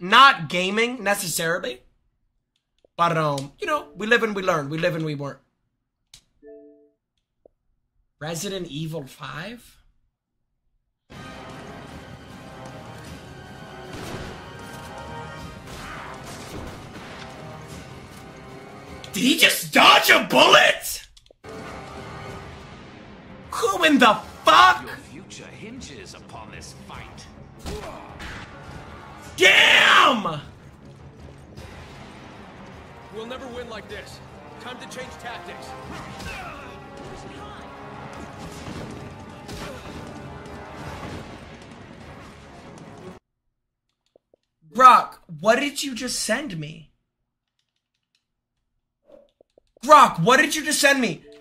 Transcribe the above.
not gaming necessarily, but you know, we live and we learn. We live and we work. Resident Evil 5? Did he just dodge a bullet? Who in the fuck? Your future hinges upon this fight. Damn! We'll never win like this. Time to change tactics. Grok, what did you just send me? Grok, what did you just send me?